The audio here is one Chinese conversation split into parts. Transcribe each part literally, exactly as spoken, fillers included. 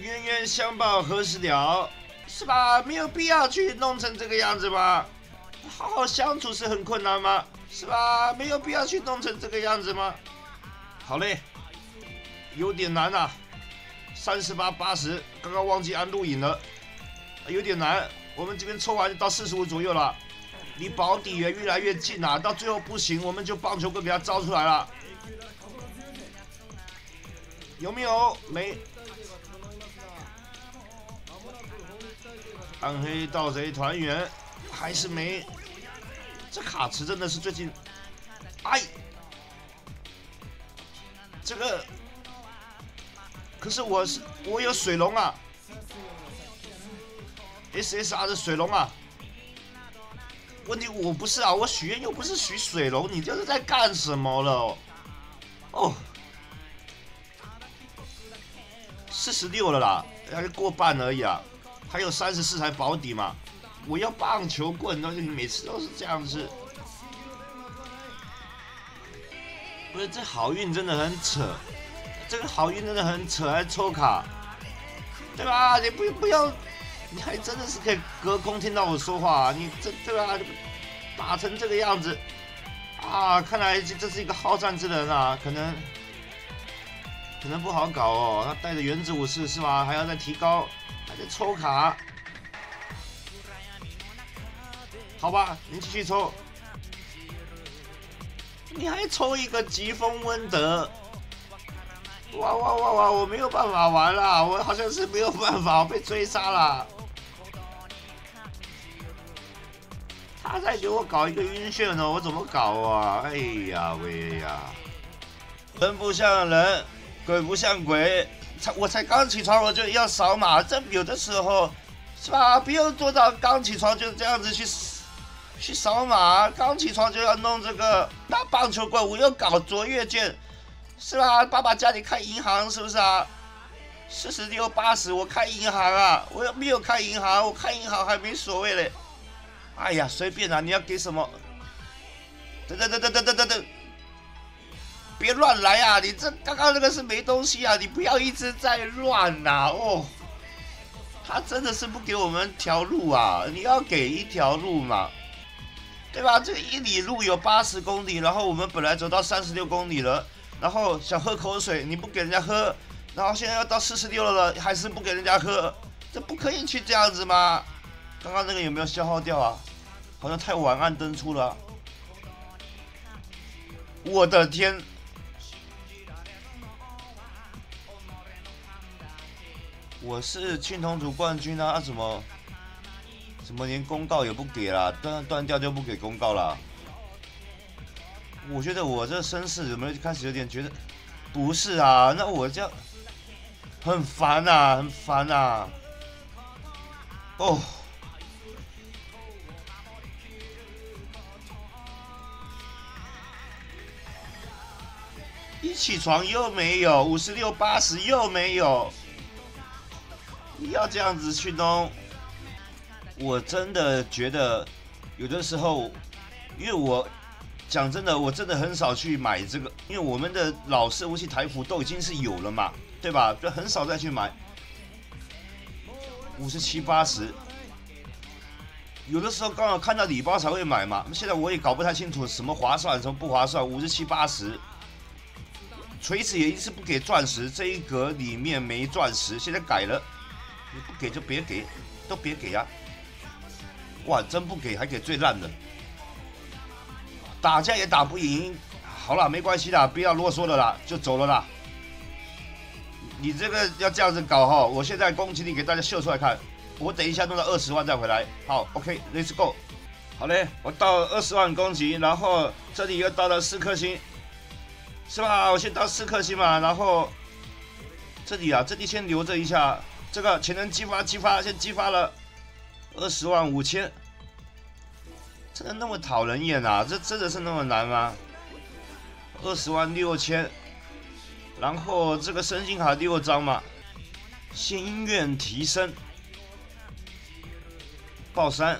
冤冤相报何时了？是吧？没有必要去弄成这个样子吧？好好相处是很困难吗？是吧？没有必要去弄成这个样子吗？好嘞，有点难啊。三十八八十，刚刚忘记按录影了，有点难。我们这边抽完就到四十五左右了，离保底也越来越近了。到最后不行，我们就棒球棍给他招出来了。有没有？没。暗黑盗贼团圆还是没。这卡池真的是最近，哎，这个。可是我是我有水龙啊 ，S S R 的水龙啊。问题我不是啊，我许愿又不是许水龙，你这是在干什么了？哦，四十六了啦，还是过半而已啊，还有三十四才保底嘛。我要棒球棍，那你每次都是这样子。不是，这好运真的很扯。这个好运真的很扯，还抽卡，对吧？你不不要，你还真的是可以隔空听到我说话、啊，你这对吧？打成这个样子，啊，看来这是一个好战之人啊，可能可能不好搞哦。他带着原子武士是吧？还要再提高，还在抽卡，好吧，你继续抽，你还抽一个疾风温德。哇哇哇哇！我没有办法玩了，我好像是没有办法，我被追杀了。他在给我搞一个晕眩呢，我怎么搞啊？哎呀喂呀！人不像人，鬼不像鬼。才我才刚起床，我就要扫码。这有的时候是吧？不用做到刚起床就这样子去去扫码，刚起床就要弄这个打棒球棍，我又搞卓越券。是吧？爸爸家里开银行是不是啊？四十六八十，我开银行啊！我又没有开银行，我开银行还没所谓嘞。哎呀，随便啊！你要给什么？等等等等等等等等，别乱来啊！你这刚刚那个是没东西啊！你不要一直在乱呐、啊！哦，他真的是不给我们条路啊！你要给一条路嘛，对吧？这个一里路有八十公里，然后我们本来走到三十六公里了。然后想喝口水，你不给人家喝，然后现在要到四十六了，还是不给人家喝，这不可以去这样子吗？刚刚那个有没有消耗掉啊？好像太晚按登出了。我的天！我是青铜组冠军啊，怎么怎么连公告也不给啦？断断掉就不给公告啦？我觉得我这身世有没有开始有点觉得不是啊？那我这样很烦啊，很烦啊！哦，一起床又没有，五十六八十又没有，你要这样子去弄，我真的觉得有的时候，因为我。讲真的，我真的很少去买这个，因为我们的老式武器台服都已经是有了嘛，对吧？就很少再去买。五十七八十，有的时候刚好看到礼包才会买嘛。现在我也搞不太清楚什么划算，什么不划算。五十七八十，锤子也一直不给钻石，这一格里面没钻石，现在改了，你不给就别给，都别给啊！哇，真不给还给最烂的。打架也打不赢，好了，没关系啦，不要啰嗦了啦，就走了啦。你这个要这样子搞哈，我现在攻击力给大家秀出来看，我等一下弄到二十万再回来。好 ，OK，Let's go。好嘞，我到二十万攻击，然后这里又到了四颗星，是吧？我先到四颗星嘛，然后这里啊，这里先留着一下，这个潜能激发激发，先激发了二十万五千。真的那么讨人厌啊？这真的是那么难吗？二十万六千，然后这个身心卡六张嘛，心愿提升，爆三，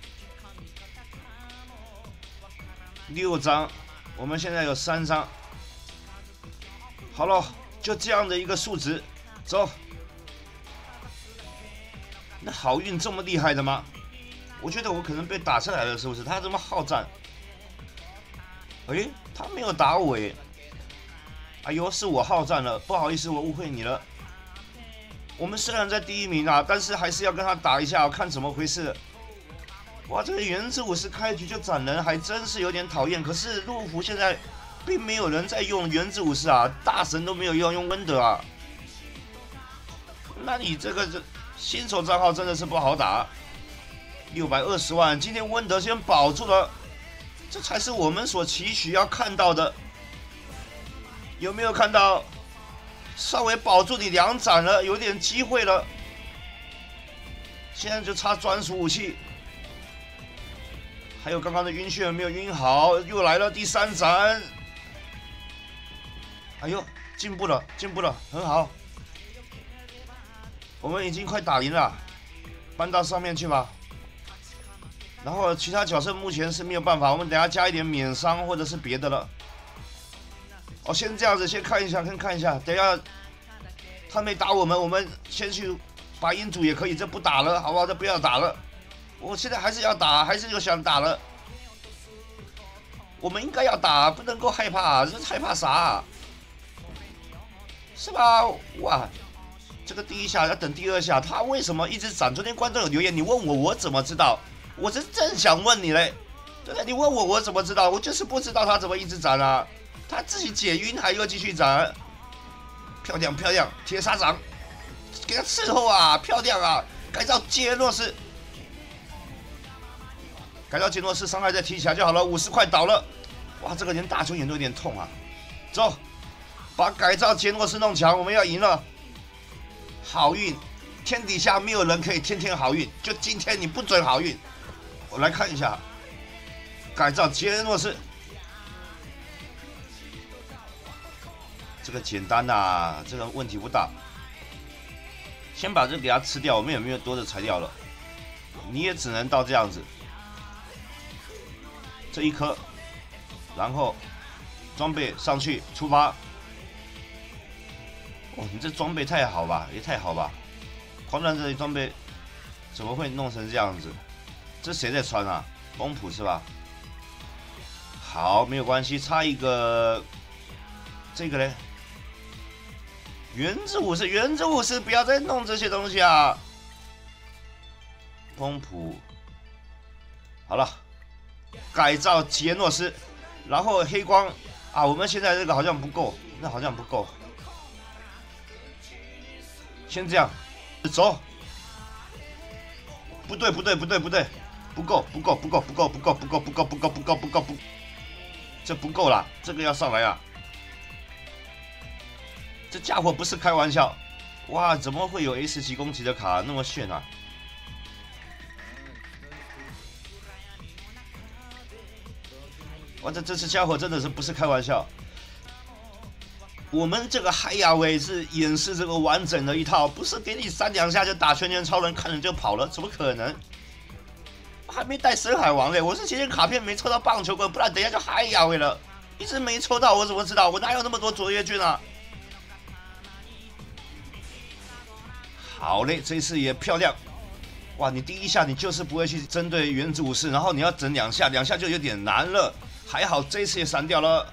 六张，我们现在有三张，好了，就这样的一个数值，走。 那好运这么厉害的吗？我觉得我可能被打下来了，是不是？他这么好战，哎，他没有打我哎。哎呦，是我好战了，不好意思，我误会你了。我们虽然在第一名啊，但是还是要跟他打一下，看怎么回事。哇，这个原子武士开局就斩人，还真是有点讨厌。可是陆服现在并没有人在用原子武士啊，大神都没有用，用温德啊。那你这个新手账号真的是不好打。六百二十万，今天温德先保住了，这才是我们所期许要看到的。有没有看到？稍微保住你两斩了，有点机会了。现在就差专属武器。还有刚刚的晕血没有晕好，又来了第三斩。哎呦，进步了，进步了，很好。我们已经快打赢了，搬到上面去吧。然后其他角色目前是没有办法，我们等下加一点免伤或者是别的了。哦，先这样子，先看一下，先看一下。等一下他没打我们，我们先去把阴主也可以，这不打了，好不好？这不要打了。我现在还是要打，还是有想打了。我们应该要打，不能够害怕，这害怕啥、啊？是吧？哇，这个第一下要等第二下，他为什么一直斩？昨天观众有留言，你问我，我怎么知道？我是正想问你嘞，对不对？你问我，我怎么知道？我就是不知道他怎么一直斩啊。他自己解晕还要继续斩，漂亮漂亮，铁砂掌，给他伺候啊，漂亮啊！改造杰诺斯，改造杰诺斯，伤害再提起来就好了，五十块倒了，哇，这个连大球眼都有点痛啊！走，把改造杰诺斯弄强，我们要赢了！好运，天底下没有人可以天天好运，就今天你不准好运。我来看一下，改造杰诺斯。这个简单呐、啊，这个问题不大。先把这给它吃掉，我们也没有多的材料了，你也只能到这样子，这一颗，然后装备上去出发。哦，你这装备太好吧，也太好吧！狂战这里装备怎么会弄成这样子？这谁在穿啊？风普是吧？好，没有关系，差一个，这个嘞。原子武士，原子武士，不要再弄这些东西啊！风普，好了，改造杰诺斯，然后黑光啊，我们现在这个好像不够，那好像不够，先这样，走。不对，不对，不对，不对，不够，不够，不够，不够，不够，不够，不够，不够，不够，不够，不，这不够了，这个要上来啊！这家伙不是开玩笑，哇！怎么会有 S 级攻击的卡那么炫啊？哇，这这次家伙真的是不是开玩笑。我们这个海亚威是演示这个完整的一套，不是给你三两下就打全员超人，看人就跑了，怎么可能？还没带深海王嘞，我是今天卡片没抽到棒球棍，不然等一下就海亚威了，一直没抽到，我怎么知道？我哪有那么多卓越军啊？好嘞，这次也漂亮。哇，你第一下你就是不会去针对原子武士，然后你要整两下，两下就有点难了。还好这次也闪掉了。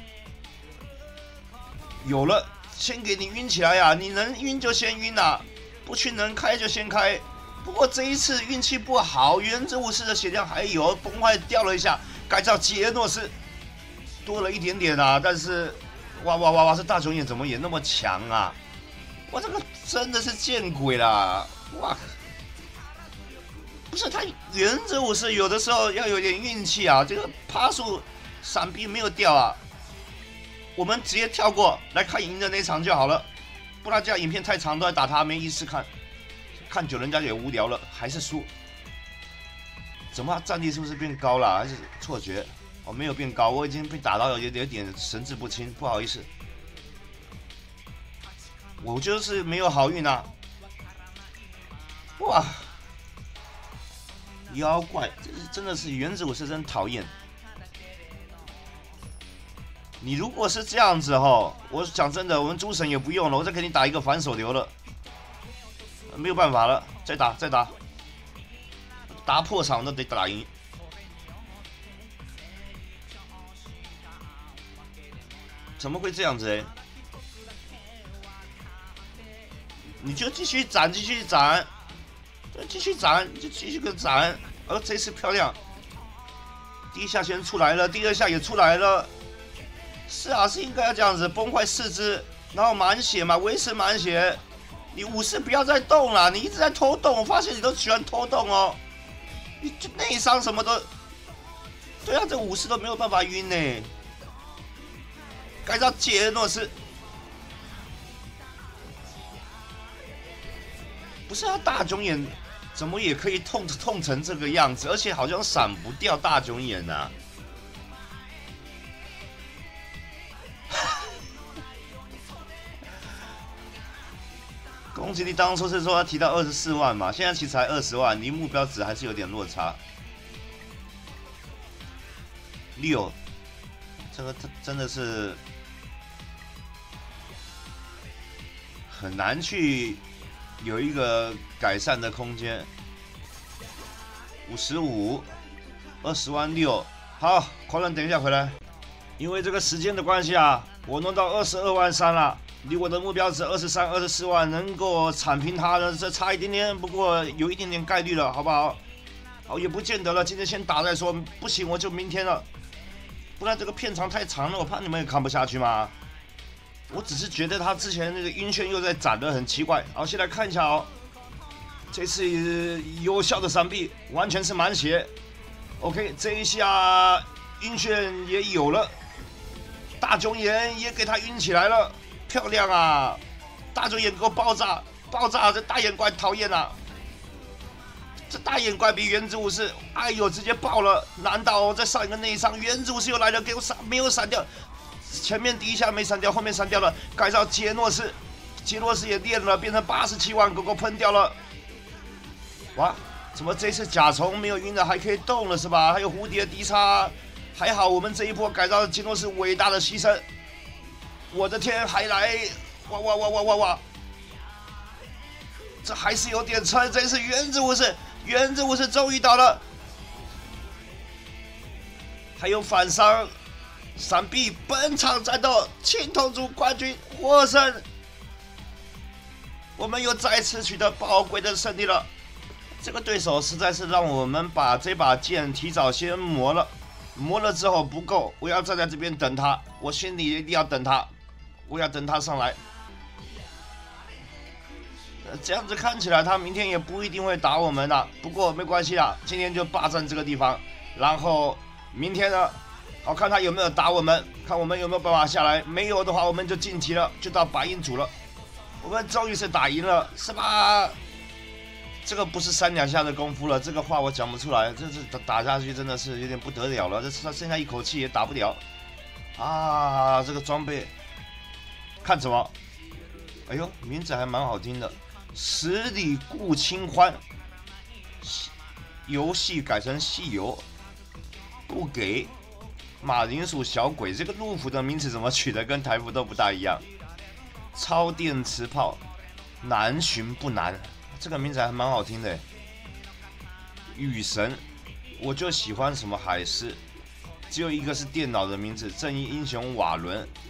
有了，先给你晕起来呀、啊！你能晕就先晕啊，不去能开就先开。不过这一次运气不好，原子武士的血量还有，崩坏掉了一下。改造杰诺斯多了一点点啊，但是哇哇哇哇，这大熊眼怎么也那么强啊？哇，这个真的是见鬼了！哇，不是他原子武士有的时候要有点运气啊，这个趴数闪避没有掉啊。我们直接跳过来看赢的那场就好了，不然这样影片太长都在打他没意思看，看久人家也无聊了，还是输。怎么战力是不是变高了？还是错觉？哦，没有变高，我已经被打到有点有点神志不清，不好意思。我就是没有好运啊！哇，妖怪，这是真的是原子武士真讨厌。你如果是这样子哈，我讲真的，我们诸神也不用了，我再给你打一个反手流了，没有办法了。 再打再打，打破场都得打赢。怎么会这样子哎？你就继续斩，继续斩，继续斩，就继续个斩。而这次漂亮，第一下先出来了，第二下也出来了。是啊，是应该要这样子，崩坏四肢，然后满血嘛，维持满血。你武士不要再动了，你一直在偷动，我发现你都喜欢偷动哦。你就内伤什么的，对啊，这武士都没有办法晕呢。改造杰诺斯，不是啊，大囧眼怎么也可以痛痛成这个样子，而且好像闪不掉大囧眼啊。攻击力当初是说他提到二十四万嘛，现在其实才二十万，离目标值还是有点落差。六，这个真的是很难去有一个改善的空间。五十五，二十万六，好，狂人等一下回来，因为这个时间的关系啊，我弄到二十二万三了。离我的目标值二十三、二十四万，能够铲平他的，这差一点点，不过有一点点概率了，好不好？好，也不见得了，今天先打再说，不行我就明天了，不然这个片长太长了，我怕你们也看不下去嘛。我只是觉得他之前那个晕眩又在斩的很奇怪。好，先来看一下哦，这次有效的闪避，完全是满血。OK， 这一下晕眩也有了，大囧眼也给他晕起来了。漂亮啊！大囧眼给我爆炸，爆炸！这大眼怪讨厌啊！这大眼怪比原子武士，哎呦，直接爆了！难道再上一个内伤？原子武士又来了，给我闪，没有闪掉。前面第一下没闪掉，后面闪掉了。改造杰诺斯，杰诺斯也练了，变成八十七万，给我喷掉了。哇！怎么这次甲虫没有晕的，还可以动了是吧？还有蝴蝶迪莎，还好我们这一波改造的杰诺斯伟大的牺牲。我的天，还来！哇哇哇哇哇哇！这还是有点撑，这是原子武士，原子武士终于倒了。还有反伤、闪避，本场战斗青铜组冠军获胜，我们又再次取得宝贵的胜利了。这个对手实在是让我们把这把剑提早先磨了，磨了之后不够，我要站在这边等他，我心里一定要等他。我要等他上来，这样子看起来他明天也不一定会打我们了。不过没关系啦，今天就霸占这个地方，然后明天呢，好看他有没有打我们，看我们有没有办法下来。没有的话，我们就晋级了，就到白银组了。我们终于是打赢了，是吧？这个不是三两下的功夫了，这个话我讲不出来，这是打下去真的是有点不得了了，这他剩下一口气也打不了啊！这个装备。看什么？哎呦，名字还蛮好听的，十里顾清欢。游戏改成戏游，不给。马铃薯小鬼，这个陆服的名字怎么取的跟台服都不大一样。超电磁炮，难寻不难，这个名字还蛮好听的。雨神，我就喜欢什么海狮，只有一个是电脑的名字，正义英雄瓦伦。